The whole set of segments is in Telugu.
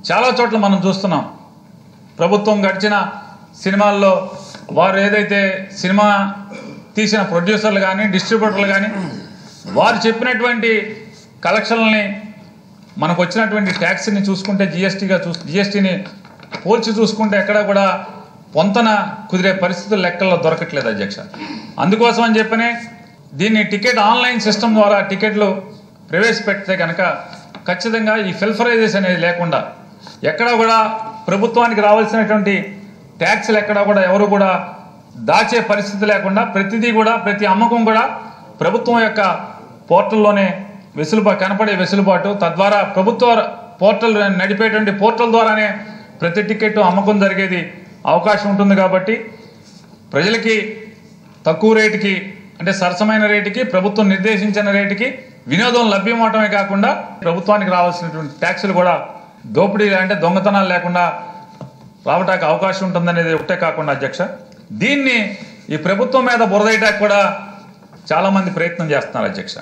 చాలా చోట్ల మనం చూస్తున్నాం. ప్రభుత్వం గడిచిన సినిమాల్లో వారు ఏదైతే సినిమా తీసిన ప్రొడ్యూసర్లు కానీ డిస్ట్రిబ్యూటర్లు కానీ వారు చెప్పినటువంటి కలెక్షన్లని మనకు వచ్చినటువంటి ట్యాక్స్ని చూసుకుంటే జిఎస్టీని పోల్చి చూసుకుంటే ఎక్కడ కూడా పొంతన కుదిరే పరిస్థితులు లెక్కల్లో దొరకట్లేదు అధ్యక్ష. అందుకోసం అని చెప్పనే దీన్ని టికెట్ ఆన్లైన్ సిస్టమ్ ద్వారా టికెట్లు ప్రవేశపెడితే కనుక ఖచ్చితంగా ఈ ఫిల్ఫరైజేస్ అనేది లేకుండా ఎక్కడా కూడా ప్రభుత్వానికి రావాల్సినటువంటి ట్యాక్స్లు ఎక్కడా కూడా ఎవరు కూడా దాచే పరిస్థితి లేకుండా ప్రతిదీ కూడా ప్రతి అమ్మకం కూడా ప్రభుత్వం యొక్క పోర్టల్లోనే కనపడే వెసులుబాటు, తద్వారా ప్రభుత్వ పోర్టల్ నడిపేటువంటి పోర్టల్ ద్వారానే ప్రతి టికెట్ అమ్మకం జరిగేది అవకాశం ఉంటుంది. కాబట్టి ప్రజలకి తక్కువ రేటుకి అంటే సరసమైన రేటుకి ప్రభుత్వం నిర్దేశించిన రేటుకి వినోదం లభ్యమవటమే కాకుండా ప్రభుత్వానికి రావాల్సినటువంటి ట్యాక్సులు కూడా దోపిడీ అంటే దొంగతనాలు లేకుండా రావటానికి అవకాశం ఉంటుందనేది ఒకటే కాకుండా అధ్యక్ష, దీన్ని ఈ ప్రభుత్వం మీద బురదేయటానికి కూడా చాలామంది ప్రయత్నం చేస్తున్నారు అధ్యక్ష.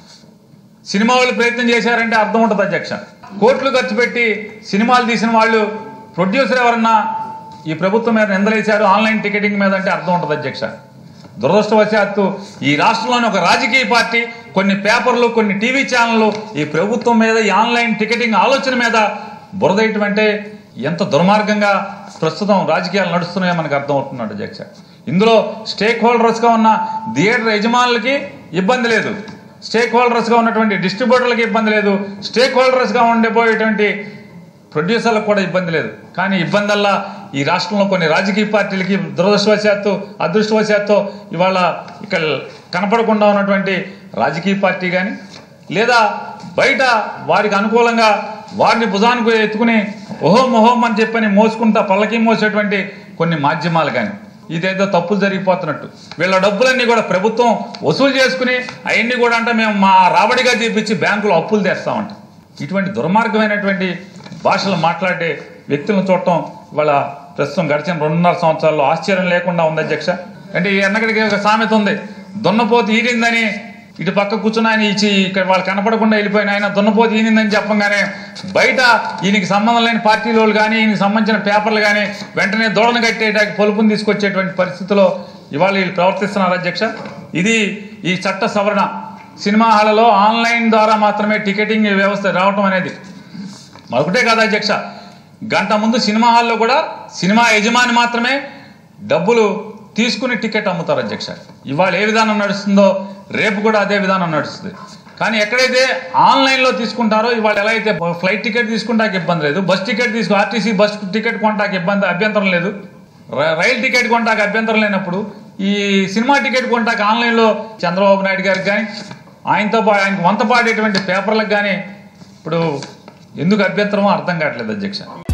సినిమా వాళ్ళు ప్రయత్నం చేశారంటే అర్థం ఉంటుంది అధ్యక్ష. కోట్లు ఖర్చు పెట్టి సినిమాలు తీసిన వాళ్ళు ప్రొడ్యూసర్ ఎవరన్నా ఈ ప్రభుత్వం మీద నిందలేశారు ఆన్లైన్ టికెటింగ్ మీద అంటే అర్థం ఉంటుంది అధ్యక్ష. దురదృష్టవశాత్తు ఈ రాష్ట్రంలోని ఒక రాజకీయ పార్టీ, కొన్ని పేపర్లు, కొన్ని టీవీ ఛానళ్ళు ఈ ప్రభుత్వం మీద ఈ ఆన్లైన్ టికెటింగ్ ఆలోచన మీద బురదేయటం అంటే ఎంత దుర్మార్గంగా ప్రస్తుతం రాజకీయాలు నడుస్తున్నాయో మనకు అర్థమవుతున్నాడు అధ్యక్ష. ఇందులో స్టేక్ హోల్డర్స్గా ఉన్న థియేటర్ యజమానులకి ఇబ్బంది లేదు, స్టేక్ హోల్డర్స్గా ఉన్నటువంటి డిస్ట్రిబ్యూటర్లకి ఇబ్బంది లేదు, స్టేక్ హోల్డర్స్గా ఉండిపోయేటువంటి ప్రొడ్యూసర్లకు కూడా ఇబ్బంది లేదు. కానీ ఇబ్బందల్లా ఈ రాష్ట్రంలో కొన్ని రాజకీయ పార్టీలకి అదృష్టవశాత్తు ఇవాళ ఇక్కడ కనపడకుండా ఉన్నటువంటి రాజకీయ పార్టీ కానీ లేదా బయట వారికి అనుకూలంగా వారిని భుజానికి ఎత్తుకుని ఓహోం అని చెప్పని మోసుకుంటా పల్లకి మోసేటువంటి కొన్ని మాధ్యమాలు కానీ ఇదేదో తప్పులు జరిగిపోతున్నట్టు వీళ్ళ డబ్బులన్నీ కూడా ప్రభుత్వం వసూలు చేసుకుని అవన్నీ కూడా అంటే మేము మా రాబడిగా చూపించి బ్యాంకులో అప్పులు తెస్తామంట. ఇటువంటి దుర్మార్గమైనటువంటి భాషలు మాట్లాడే వ్యక్తులను చూడటం వాళ్ళ ప్రస్తుతం గడిచిన 2.5 సంవత్సరాల్లో ఆశ్చర్యం లేకుండా ఉంది అధ్యక్ష. అంటే ఈ ఎన్నకడికి ఒక సామెత ఉంది, దున్నపోతు ఈనిందని ఇటు పక్క కూర్చుని ఆయన ఇచ్చి ఇక్కడ వాళ్ళు కనపడకుండా వెళ్ళిపోయిన ఆయన దున్నపోతు ఈనిందని చెప్పంగానే బయట ఈయనకి సంబంధం లేని పార్టీలు కానీ ఈయనకి సంబంధించిన పేపర్లు కానీ వెంటనే దూడను కట్టేటానికి పొలుపుని తీసుకొచ్చేటువంటి పరిస్థితిలో ఇవాళ వీళ్ళు ప్రవర్తిస్తున్నారు అధ్యక్ష. ఇది ఈ చట్ట సవరణ సినిమా హాళ్లలో ఆన్లైన్ ద్వారా మాత్రమే టికెటింగ్ వ్యవస్థ రావటం అనేది మరొకటే కాదు అధ్యక్ష. గంట ముందు సినిమా హాల్లో కూడా సినిమా యజమాని మాత్రమే డబ్బులు తీసుకుని టికెట్ అమ్ముతారు అధ్యక్ష. ఇవాళ ఏ విధానం నడుస్తుందో రేపు కూడా అదే విధానం నడుస్తుంది. కానీ ఎక్కడైతే ఆన్లైన్లో తీసుకుంటారో ఇవాళ ఎలా అయితే ఫ్లైట్ టికెట్ తీసుకుంటానికి ఇబ్బంది లేదు, bus ticket RTC bus ticket కొనటానికి అభ్యంతరం లేదు, రైలు టికెట్ కొనటానికి అభ్యంతరం లేనప్పుడు ఈ సినిమా టికెట్ కొనటానికి ఆన్లైన్లో చంద్రబాబు నాయుడు గారికి కానీ ఆయనకు వంత పాడేటువంటి పేపర్లకు కానీ ఇప్పుడు ఎందుకు అభ్యంతరమో అర్థం కావట్లేదు అధ్యక్ష.